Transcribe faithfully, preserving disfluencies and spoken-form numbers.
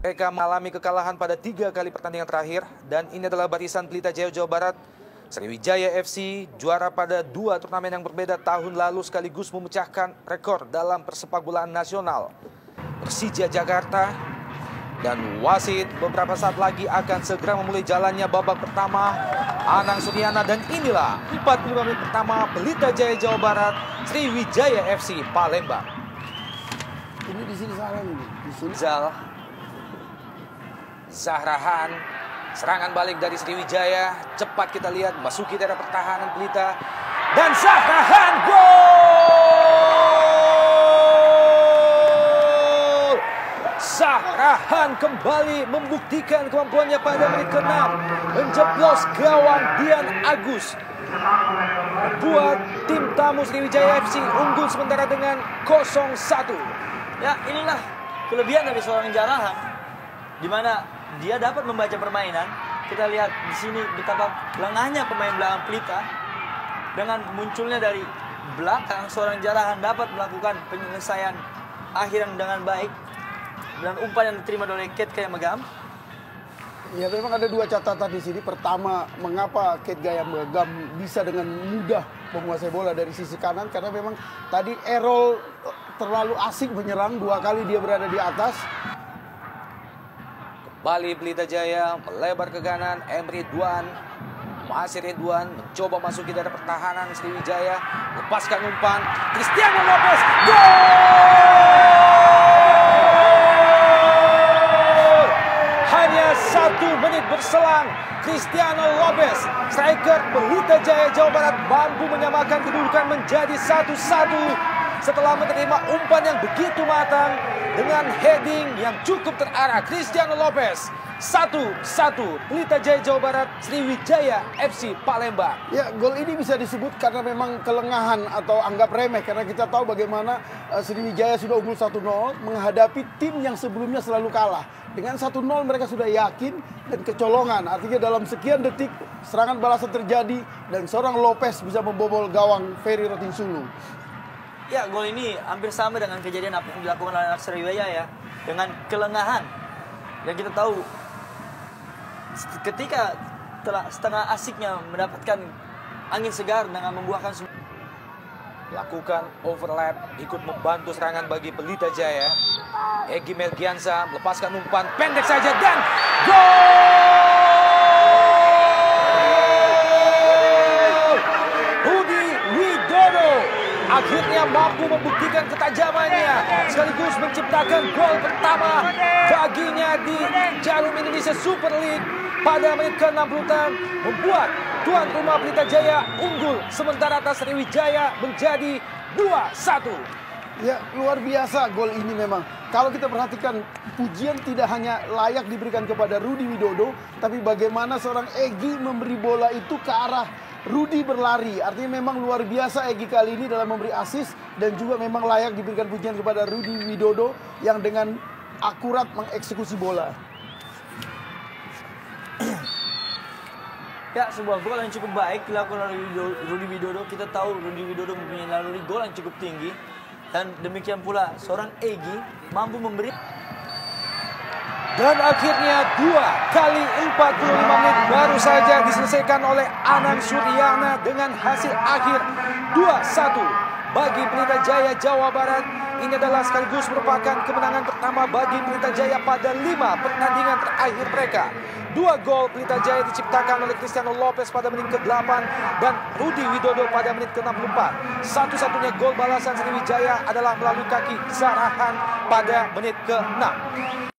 Mereka mengalami kekalahan pada tiga kali pertandingan terakhir. Dan ini adalah barisan Pelita Jaya Jawa Barat. Sriwijaya F C juara pada dua turnamen yang berbeda tahun lalu sekaligus memecahkan rekor dalam persepak bolaan nasional. Persija Jakarta dan wasit beberapa saat lagi akan segera memulai jalannya babak pertama. Anang Suryana, dan inilah empat puluh lima menit pertama Pelita Jaya Jawa Barat Sriwijaya F C Palembang. Ini di sini salah nih, di sini. Zal Zahrahan, serangan balik dari Sriwijaya, cepat kita lihat masuki daerah pertahanan Pelita, dan Zahrahan gol! Zahrahan kembali membuktikan kemampuannya pada menit keenam, menjeblos gawang Dian Agus, buat tim tamu Sriwijaya F C unggul sementara dengan nol satu. Ya, inilah kelebihan dari seorang Zahrahan, di mana dia dapat membaca permainan. Kita lihat di sini betapa lengahnya pemain belakang Pelita. Dengan munculnya dari belakang, seorang Zahrahan dapat melakukan penyelesaian akhir yang dengan baik dan umpan yang diterima oleh Kate Gayam Megam. Ya, memang ada dua catatan di sini. Pertama, mengapa Kate Gayam Megam bisa dengan mudah menguasai bola dari sisi kanan, karena memang tadi Errol terlalu asik menyerang, dua kali dia berada di atas. Kembali Pelita Jaya melebar ke kanan, Emre Ridwan. Masih Ridwan mencoba masuk ke daerah pertahanan Sriwijaya, lepaskan umpan, Cristiano Lopez, gol! Hanya satu menit berselang, Cristiano Lopez, striker Pelita Jaya Jawa Barat, mampu menyamakan kedudukan menjadi satu satu setelah menerima umpan yang begitu matang dengan heading yang cukup terarah. Cristiano Lopez, satu satu Pelita Jaya Jawa Barat Sriwijaya F C Palembang. Ya, gol ini bisa disebut karena memang kelengahan atau anggap remeh, karena kita tahu bagaimana uh, Sriwijaya sudah unggul satu nol menghadapi tim yang sebelumnya selalu kalah. Dengan satu nol mereka sudah yakin dan kecolongan. Artinya dalam sekian detik serangan balasan terjadi dan seorang Lopez bisa membobol gawang Ferry Rotinsulu. Ya, gol ini hampir sama dengan kejadian apa yang dilakukan oleh anak Sriwijaya ya, dengan kelengahan. Dan kita tahu ketika telah setengah asiknya mendapatkan angin segar dengan membuahkan Lakukan overlap, ikut membantu serangan bagi Pelita Jaya. Egy Melgiansa melepaskan umpan pendek saja dan gol! Rudi Widodo akhirnya mampu membuktikan ketajamannya sekaligus menciptakan gol pertama baginya di Jarum Indonesia Super League pada menit ke enam puluh enam, membuat tuan rumah Pelita Jaya unggul sementara atas Sriwijaya menjadi dua satu. Ya, luar biasa gol ini memang. Kalau kita perhatikan, pujian tidak hanya layak diberikan kepada Rudi Widodo, tapi bagaimana seorang Egy memberi bola itu ke arah Rudi berlari. Artinya memang luar biasa Egy kali ini dalam memberi assist, dan juga memang layak diberikan pujian kepada Rudi Widodo yang dengan akurat mengeksekusi bola. Ya, sebuah gol yang cukup baik dilakukan oleh Rudi Widodo. Kita tahu Rudi Widodo mempunyai naluri gol yang cukup tinggi. Dan demikian pula seorang Egy mampu memberi. Dan akhirnya dua kali empat puluh lima menit baru saja diselesaikan oleh Anang Suryana dengan hasil akhir dua satu bagi Pelita Jaya Jawa Barat. Ini adalah sekaligus merupakan kemenangan pertama bagi Pelita Jaya pada lima pertandingan terakhir mereka. Dua gol Pelita Jaya diciptakan oleh Cristiano Lopez pada menit ke delapan dan Rudi Widodo pada menit ke enam puluh empat. Satu-satunya gol balasan Sriwijaya adalah melalui kaki Zahrahan pada menit ke enam.